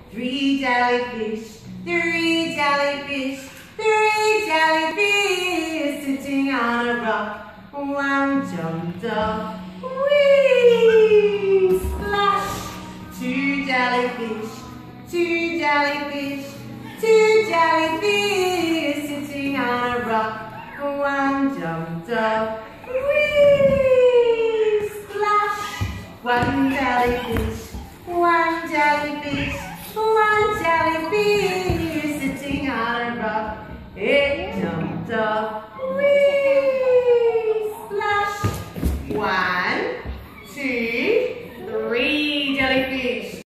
Three jellyfish, three jellyfish, three jellyfish sitting on a rock. One jumped up, whee, splash. Two jellyfish, two jellyfish, two jellyfish sitting on a rock. One jumped up, whee, splash. One jellyfish, one jellyfish, one jellyfish